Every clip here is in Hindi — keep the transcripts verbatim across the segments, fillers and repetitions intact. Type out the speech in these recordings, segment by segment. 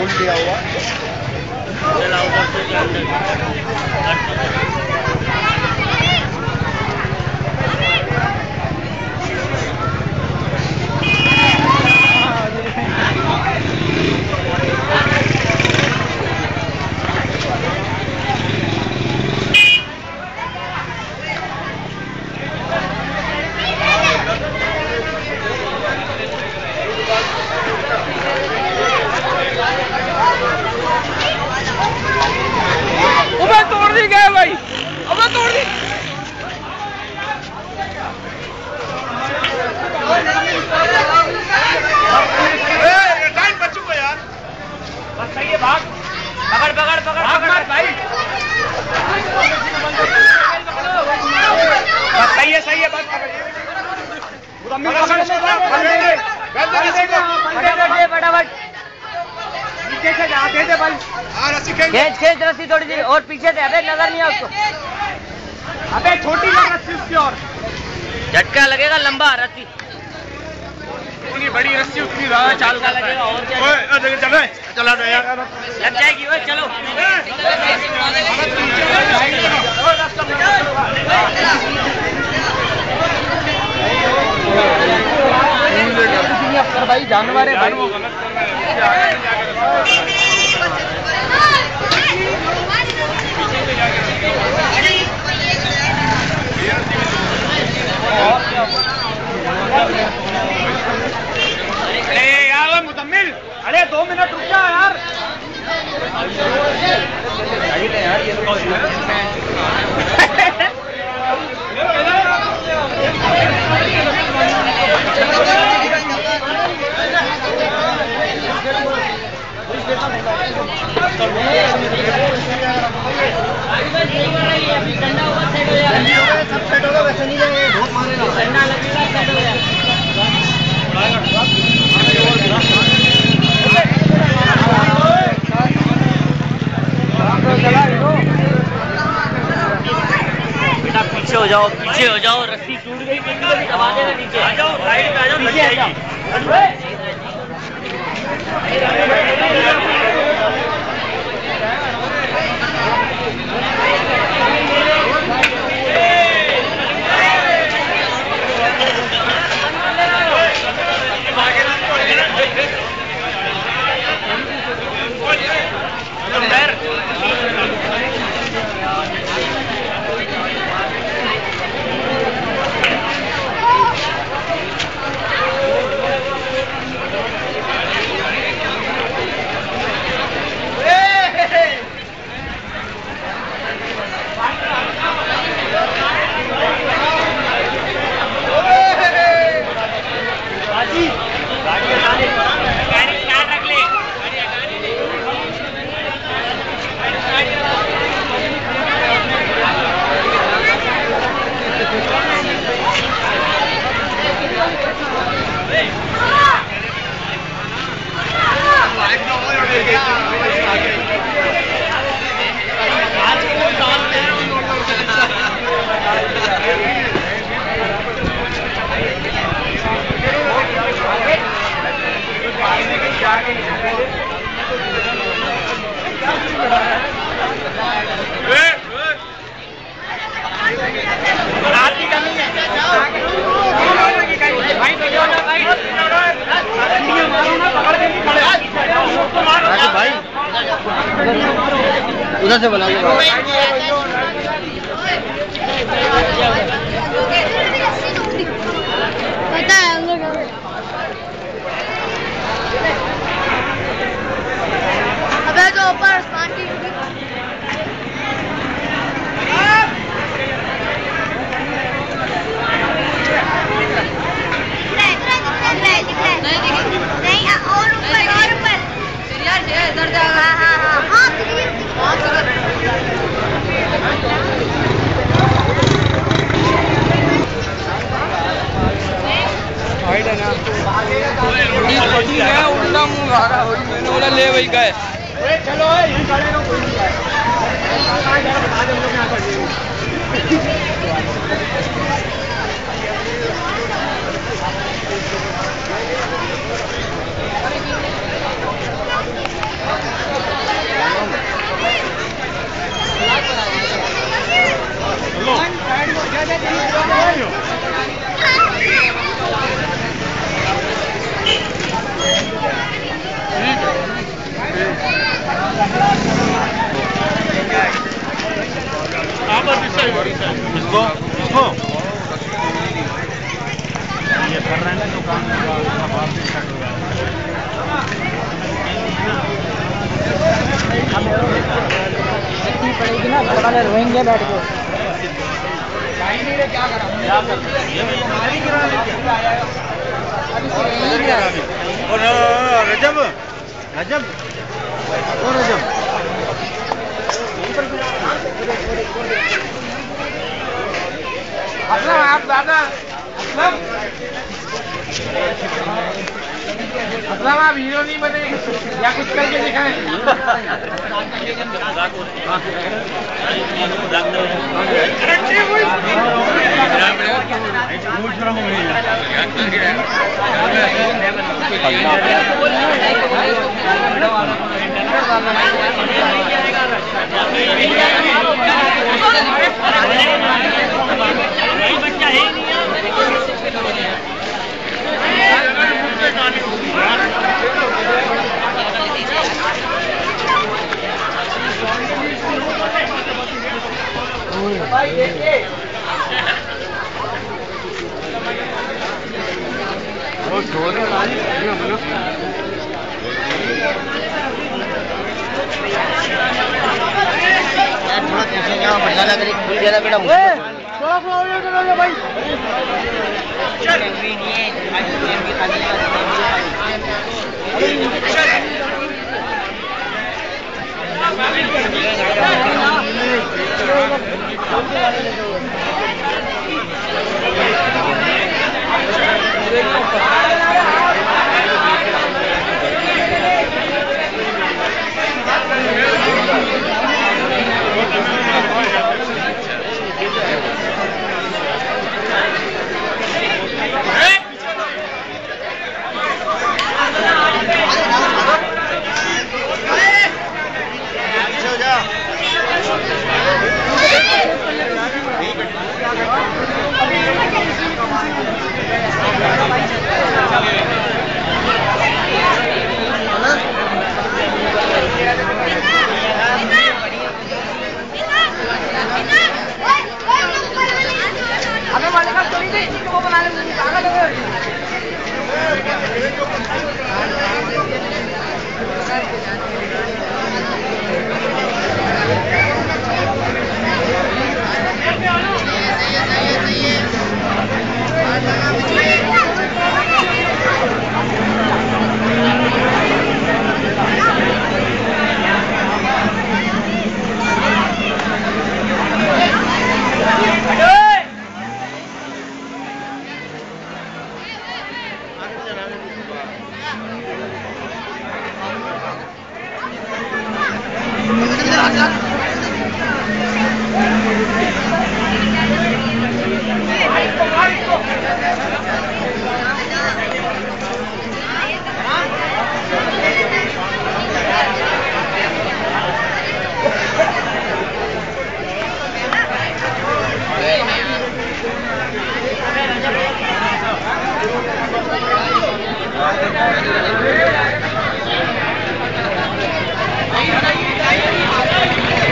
होल्ड दिया हुआ। अबे तोड़ दी गए भाई, अबे तोड़ दी। टाइम बच्चों को यार बस सही है, भाग पकड़ पकड़ पकड़ पकड़ भाई, बस सही है सही है, बस फटाफट नीचे से जा, दे दे बल, खींच खींच रस्सी थोड़ी सी और पीछे से, अबे नजर नहीं है उसको, अबे छोटी रस्सी उसकी और झटका लगेगा, लंबा रस्सी, इतनी बड़ी रस्सी उतनी ज्यादा चालू का लगेगा और क्या चल चला लग जाएगी वो, चलो भाई, जानवर है भाई, अरे यार मुतम्मिल, अरे दो मिनट रुक जा यार, यार ये सब सेट होगा, वैसे नहीं जाएंगे, धूप मारेगा, ठंडा लगेगा, सेट हो जाएगा। बेटा पीछे हो जाओ, पीछे हो जाओ, रस्सी टूट गई, दबा देगा नीचे, आ जाओ साइड पे, आ जाओ, पीछे आ जाओ। उधर से बना लो पता है हम लोग अबे तो ऊपर पार्टी नहीं और ऊपर और ऊपर इधर जा, हाँ हाँ हाँ हाँ उल्टा मुंह आ रहा है, मैंने बोला ले वही गए, चलो यही खड़े रहो, कोई नहीं आए। इसको इसको ये कर रहे हैं ना दुकान पड़ेगी ना, घर वाले रोएंगे बैठ के। क्या करा और रजब रजब और रजब असलम, आप दादा असलम असलम आप हीरो नहीं बने या कुछ करके दिखाएं। बच्चा है नहीं भाई देखिए वो छोड़ने वाली थोड़ा पीछे जाओ, बढ़िया लग रही फूल ज्यादा बेटा थोड़ा थोड़ा और करोगे भाई। Thank you.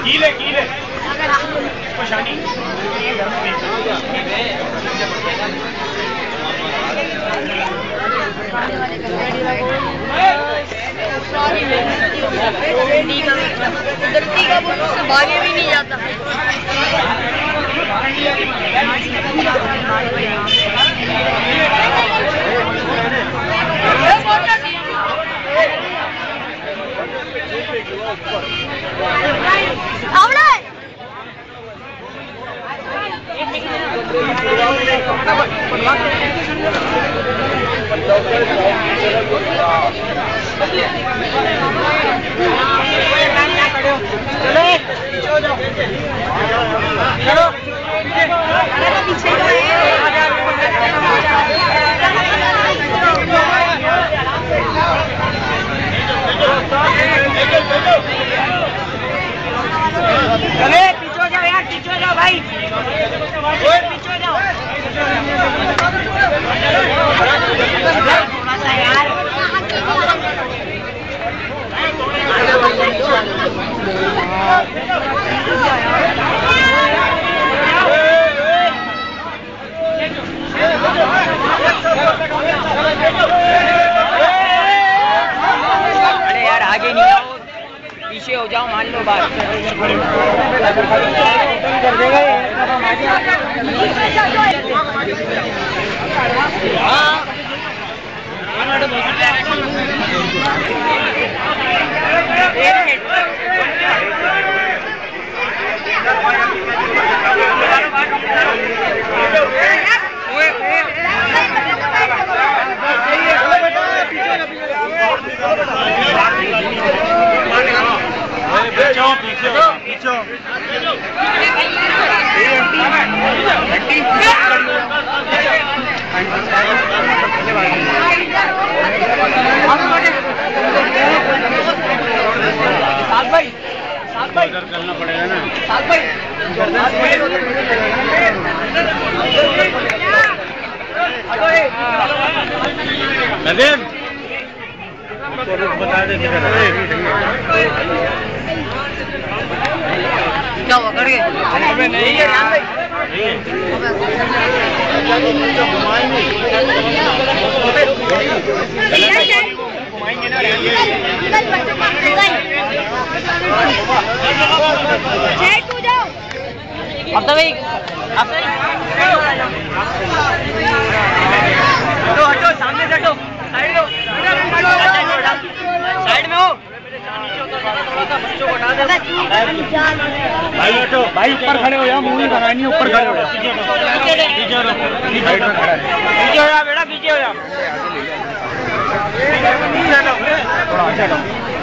कीले कीले परेशानी गलती का वो भागे भी नहीं जाता। चले पीछे हो जाओ यार, पीछे हो जाओ भाई, पीछे हो जाओ थोड़ा सा यार। अरे यार आगे नहीं आओ, पीछे हो जाओ, मान लो बात कर देगा साथ भाई, साथ भाई करना पड़ेगा ना। साथ भाई नदीम बता दे किधर क्या हुआ कर गए? नहीं है ध्यान भाई, घुमाएंगे ना अब तो भाई, अब तो हटो, सामने से हटो, साइड हो, साइड में हो, बच्चों को हटा दे भाई हटो, भाई ऊपर खड़े हो यार, मूवी बनानी है, ऊपर खड़े हो यार, पीछे हो साइड में खड़ा है, पीछे हो जा बेटा, पीछे हो जा, थोड़ा आगे हटो।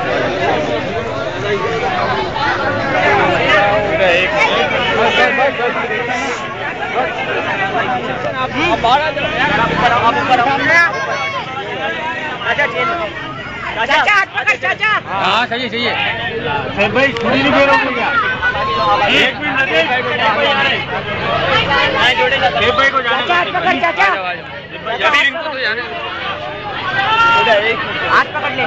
चाचा हाथ पकड़, चाचा। हाँ सही है सही है भाई, छुरी नहीं फेरो एक मिनट भाई को जाने हाथ पकड़ चाचा, इनको तो जाने हाथ पकड़ ले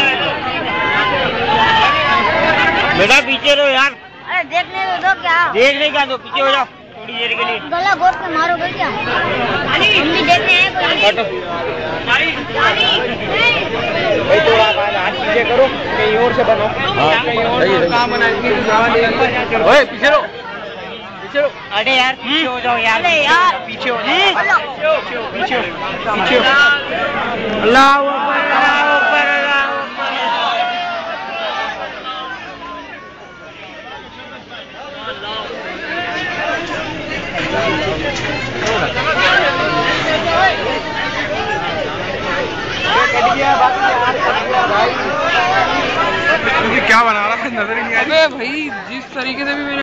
बेटा, पीछे रहो यार, अरे देखने दो क्या, देखने का दो, पीछे हो जाओ थोड़ी देर के लिए। गला घोट के मारोगे क्या? हम भी देखने हैं कोई। भाई थोड़ा हाथ पीछे करो, कहीं और से बनो, कहीं और से काम बनाएंगे। ओए पीछे रहो, पीछे रहो। अरे यार पीछे हो जाओ यार, अरे यार पीछे हो जाओ, पीछे हो, पीछे हो। अल्लाह अकबर, अल्लाह अकबर, अल्लाह क्या बना रहा है नजर ही नहीं आ रही। अबे भाई जिस तरीके से भी